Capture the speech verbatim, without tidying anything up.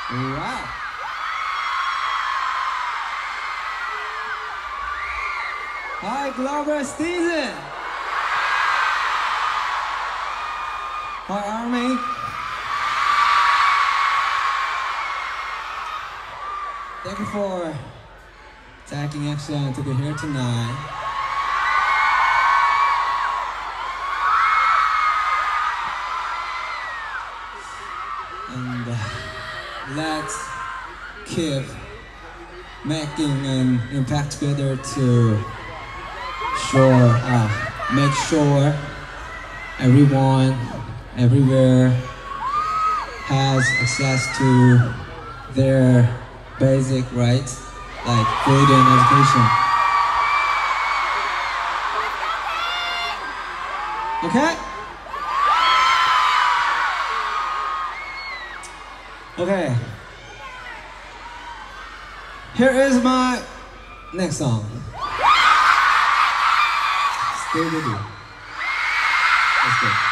Wow. Hi, Glover Steven. Hi, Army. Thank you for taking action to be here tonight. And uh, let's keep making an impact together to sure, uh, make sure everyone, everywhere has access to their basic rights, like food and education. Okay? Okay. Here is my next song. Stay with you. Let's go.